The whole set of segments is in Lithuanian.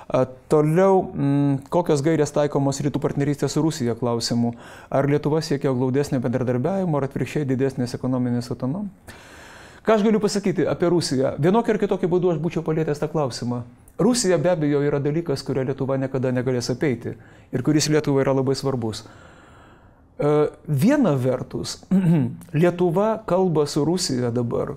Toliau, kokios gairės taikomos rytų partnerystės su Rusija klausimų. Ar Lietuva siekia glaudesnio bendradarbiavimo, ar atvirkščiai didesnės ekonominės autonomijos? Ką aš galiu pasakyti apie Rusiją? Vienokiu ar kitokiu būdu aš būčiau palėtęs tą klausimą. Rusija be abejo yra dalykas, kurio Lietuva niekada negalės apeiti ir kuris Lietuvai yra labai svarbus. Viena vertus, Lietuva kalba su Rusija dabar,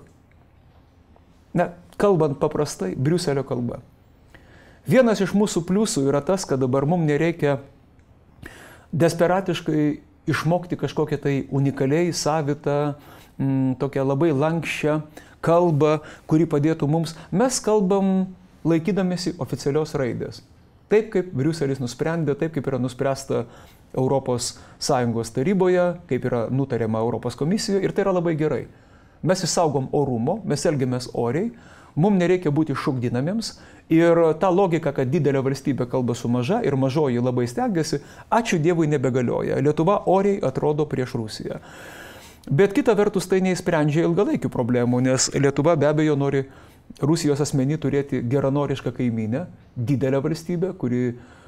kalbant paprastai, Briuselio kalba. Vienas iš mūsų pliusų yra tas, kad dabar mums nereikia desperatiškai išmokti kažkokią tai unikaliai savitą, tokią labai lankščią kalbą, kuri padėtų mums. Mes kalbam laikydamėsi oficialios raidės. Taip, kaip Briuselis nusprendė, taip, kaip yra nuspręsta Europos Sąjungos taryboje, kaip yra nutariama Europos komisijoje, ir tai yra labai gerai. Mes išsaugom orumo, mes elgiamės oriai, mums nereikia būti šokdinamiems ir ta logika, kad didelė valstybė kalba su maža ir mažoji labai stengiasi, ačiū Dievui nebegalioja. Lietuva oriai atrodo prieš Rusiją. Bet kita vertus tai neįsprendžia ilgalaikių problemų, nes Lietuva be abejo nori Rusijos asmenį turėti geranorišką kaimynę, didelę valstybę, kuri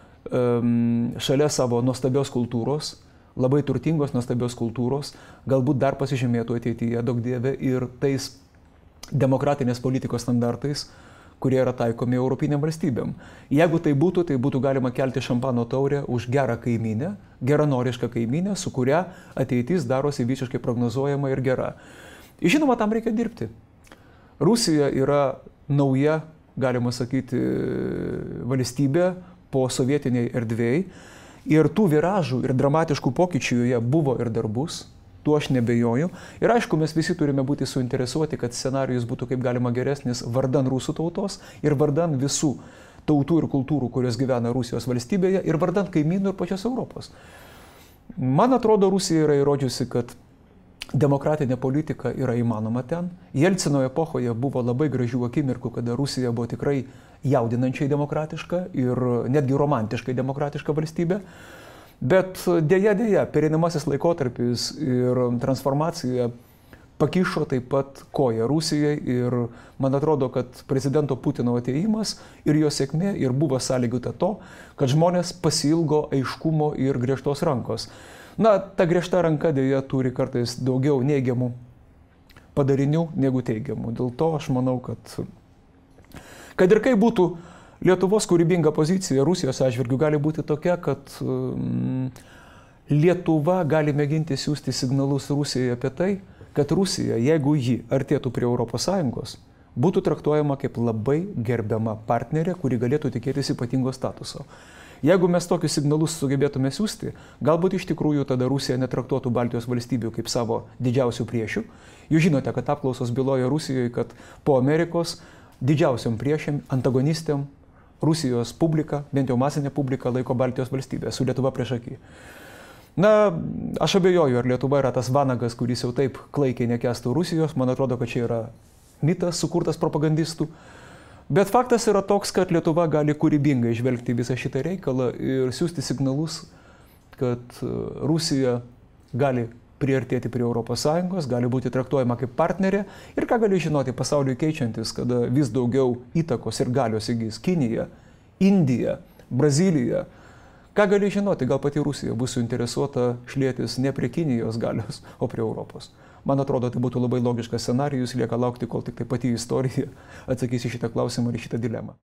šalia savo nuostabios kultūros, labai turtingos nuostabios kultūros, galbūt dar pasižymėtų ateityje, daug dieve, ir tais demokratinės politikos standartais, kurie yra taikomi europiniam valstybėm. Jeigu tai būtų galima kelti šampano taurę už gerą kaimynę, geranorišką kaimynę, su kuria ateitis darosi visiškai prognozuojama ir gera. Žinoma, tam reikia dirbti. Rusija yra nauja, galima sakyti, valstybė po sovietiniai erdvėjai ir tų viražų ir dramatiškų pokyčių joje buvo ir dar bus. Tuo aš nebejoju. Ir aišku, mes visi turime būti suinteresuoti, kad scenarijus būtų kaip galima geresnis vardan rusų tautos ir vardan visų tautų ir kultūrų, kurios gyvena Rusijos valstybėje ir vardan kaimynų ir pačios Europos. Man atrodo, Rusija yra įrodžiusi, kad demokratinė politika yra įmanoma ten. Jelcino epochoje buvo labai gražių akimirkų, kada Rusija buvo tikrai jaudinančiai demokratiška ir netgi romantiškai demokratiška valstybė. Bet dėja, pereinamasis laikotarpis ir transformacija pakišo taip pat koją Rusijai ir man atrodo, kad prezidento Putino atėjimas ir jo sėkmė ir buvo sąlygota to, kad žmonės pasiilgo aiškumo ir griežtos rankos. Ta griežta ranka dėja turi kartais daugiau neigiamų padarinių negu teigiamų. Dėl to aš manau, kad ir kaip būtų, Lietuvos kūrybinga pozicija Rusijos atžvilgiu gali būti tokia, kad Lietuva gali mėginti siūsti signalus Rusijai apie tai, kad Rusija, jeigu ji artėtų prie ES, būtų traktuojama kaip labai gerbiama partnerė, kuri galėtų tikėtis ypatingo statuso. Jeigu mes tokius signalus sugebėtume siūsti, galbūt iš tikrųjų tada Rusija netraktuotų Baltijos valstybių kaip savo didžiausių priešių. Jūs žinote, kad apklausos byloja Rusijoje, kad po Amerikos didžiausiam priešiam, antagonistėm, Rusijos publika, bent jau masinė publika, laiko Baltijos valstybę, su Lietuva priešaky. Aš abejoju, ar Lietuva yra tas vanagas, kuris jau taip klaikiai nekęstų Rusijos. Man atrodo, kad čia yra mitas sukurtas propagandistų. Bet faktas yra toks, kad Lietuva gali kūrybingai žvelgti visą šitą reikalą ir siūsti signalus, kad Rusija gali priartėti prie ES, gali būti traktuojama kaip partnerė ir ką gali žinoti pasauliui keičiantis, kada vis daugiau įtakos ir galios įgys Kinija, Indija, Brazilija. Ką gali žinoti, gal pati Rusija bus suinteresuota šlietis ne prie Kinijos galios, o prie Europos. Man atrodo, tai būtų labai logiškas scenarijus, lieka laukti, kol tik tai pati istorija atsakys į šitą klausimą ir šitą dilemą.